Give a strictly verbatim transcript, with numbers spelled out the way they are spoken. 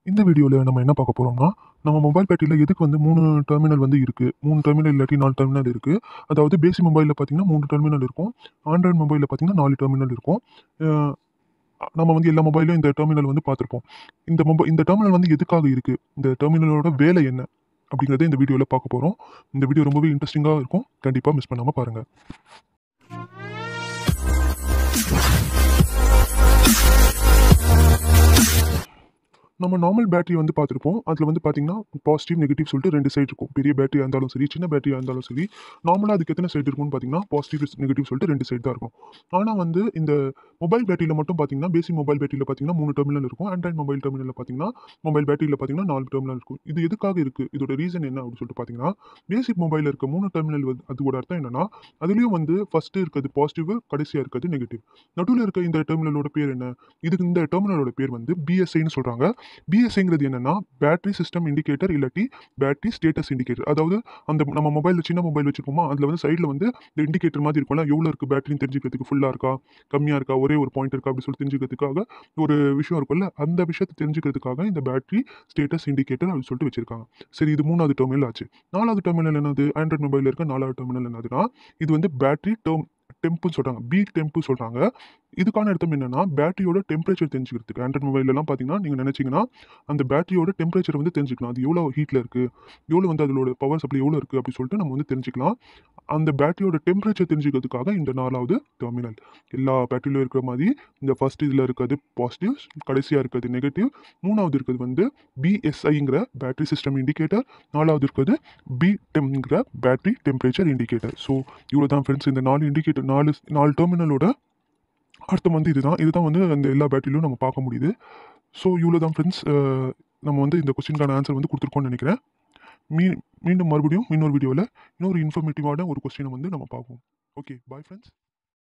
இந்த வீடியோல நம்ம என்ன பார்க்க போறோம்னா, நம்ம மொபைல் பேட்டரியில எதுக்கு வந்து மூணு டெர்மினல் வந்து இருக்கு. மூணு டெர்மினல் இல்லாட்டி நாலு டெர்மினல் இருக்கு. அதாவது பேசிக் மொபைல்ல பார்த்தீங்கன்னா மூணு டெர்மினல் இருக்கும். ஆண்ட்ராய்டு மொபைல்ல பார்த்தீங்கன்னா நாலு டெர்மினல் இருக்கும். அ நம்ம வந்து எல்லா மொபைல்லயும் இந்த டெர்மினல் வந்து பார்த்துருப்போம். இந்த மொபை இந்த டெர்மினல் வந்து எதுக்காக இருக்கு? இந்த டெர்மினலோட வேலை என்ன? அப்படிங்கிறத இந்த வீடியோல பார்க்க போறோம். இந்த வீடியோ ரொம்பவே இன்ட்ரஸ்டிங்கா இருக்கும். கண்டிப்பா மிஸ் பண்ணாம பாருங்க. நம்ம நார்மல் பேட்டரி வந்து பார்த்துருப்போம். அதில வந்து பார்த்தீங்கன்னா, பாசிட்டிவ், நெகட்டிவ் சொல்லிட்டு ரெண்டு சைடு இருக்கும். பெரிய பேட்டரியா இருந்தாலும் சரி, சின்ன பேட்டரியா இருந்தாலும் சரி, நார்மலா அதுக்கு எத்தன சைடு இருக்கும்னு பார்த்தீங்கன்னா, பாசிட்டிவ், நெகட்டிவ் சொல்லிட்டு ரெண்டு சைடு தான் இருக்கும். ஆனா வந்து இந்த மொபைல் பேட்டரியில மட்டும் பார்த்தீங்கன்னா, பேசிக் மொபைல் பேட்டரியில பார்த்தீங்கன்னா மூணு டெர்மினல் இருக்கும். ஆண்ட்ராய்டு மொபைல் டெர்மினல்ல பார்த்தீங்கன்னா, மொபைல் பேட்டரியில பார்த்தீங்கன்னா நாலு டெர்மினல் இருக்கும். இது எதுக்காக இருக்கு? இதோட ரீசன் என்ன அப்படின்னு சொல்லிட்டு பார்த்தீங்கன்னா, பேசிக் மொபைல்ல இருக்க மூணு டெர்மினல் வந்து அதோட அர்த்தம் என்னன்னா, அதிலயும் வந்து ஃபர்ஸ்ட்டு இருக்கிறது பாசிட்டிவ், கடைசியா இருக்கிறது நெகட்டிவ். நடுவுல இருக்க இந்த டெர்மினலோட பேர் என்ன? இதுக்கு இந்த டெர்மினலோட பேர் வந்து பிஎஸ்ஐன்னு சொல்றாங்க. பிஎஸ்ஐங்கிறது என்னன்னா, பேட்டரி சிஸ்டம் இண்டிகேட்டர் இல்லாட்டி பேட்டரி ஸ்டேட்டஸ் இண்டிகேட்டர். அதாவது அந்த நம்ம மொபைல்ல சின்ன மொபைல் வச்சிருப்போமா, அதில வந்து சைட்ல வந்து இந்த இண்டிகேட்டர் மாதிரி இருக்கும்ல, எவ்வளோ இருக்கு பேட்டரின்னு தெரிஞ்சுக்கிறதுக்கு, ஃபுல்லா இருக்கா? கம்மியா இருக்கா? ஒரே ஒரு பாயிண்ட் இருக்கா? அப்படி சொல்லி தெரிஞ்சுக்கிறதுக்காக ஒரு விஷயம் இருக்கும்ல, அந்த விஷயத்த தெரிஞ்சுக்கிறதுக்காக இந்த பேட்டரி ஸ்டேட்டஸ் இண்டிகேட்டர் அப்படின்னு சொல்லிட்டு வச்சிருக்காங்க. சரி, இது மூணாவது டெர்மினல் ஆச்சு. நாலாவது டெர்மினல் என்னது? ஆண்ட்ராய்டு மொபைல்ல இருக்க நாலாவது டெர்மினல் என்னதுன்னா, இது வந்து பேட்டரி டெர்ம் டெம்ப்னு சொல்றாங்க. பி டெம்ப் சொல்றாங்க. இதுக்கான அர்த்தம் என்னன்னா, பேட்டரியோட டெம்பரேச்சர் தெரிஞ்சுக்கிறதுக்கு. ஆண்ட்ராய்டு மொபைல்லலாம் பார்த்தீங்கன்னா, நீங்க நினைச்சீங்கன்னா, அந்த பேட்டரியோட டெம்பரேச்சர் வந்து தெரிஞ்சுக்கலாம். அது எவ்வளோ ஹீட்ல இருக்கு, எவ்வளோ வந்து அதோட பவர் சப்ளை எவ்வளோ இருக்கு அப்படி சொல்லிட்டு நம்ம வந்து தெரிஞ்சுக்கலாம். அந்த பேட்டரியோட டெம்பரேச்சர் தெரிஞ்சுக்கிறதுக்காக இந்த நாலாவது டெர்மினல். எல்லா பேட்டரியிலும் இருக்கிற மாரி, இந்த ஃபர்ஸ்ட் இதில இருக்கிறது பாசிட்டிவ், கடைசியா இருக்கிறது நெகட்டிவ், மூணாவது இருக்கிறது வந்து பிஎஸ்ஐங்கிற பேட்டரி சிஸ்டம் இண்டிகேட்டர், நாலாவது இருக்கிறது பிடெம்ங்கிற பேட்டரி டெம்பரேச்சர் இண்டிகேட்டர். ஸோ இவ்வளோ தான் ஃப்ரெண்ட்ஸ். இந்த நாலு இண்டிகேட்டர் நாலு நாலு டெர்மினலோட அர்த்தம் வந்து இதுதான். இதுதான் வந்து அந்த எல்லா பேட்டரியிலும் நம்ம பார்க்க முடியுது. ஸோ இவ்வளோ தான் ஃப்ரெண்ட்ஸ். அ நம்ம வந்து இந்த கொஸ்டினுக்கான ஆன்சர் வந்து குடுத்துருக்கோம்னு நெனைக்கிறேன். மீ மீண்டும் மறுபடியும் இன்னொரு வீடியோல இன்னொரு இன்ஃபர்மேட்டிவான ஒரு கொஸ்டின வந்து நம்ம பார்ப்போம். ஓகே. Bye friends.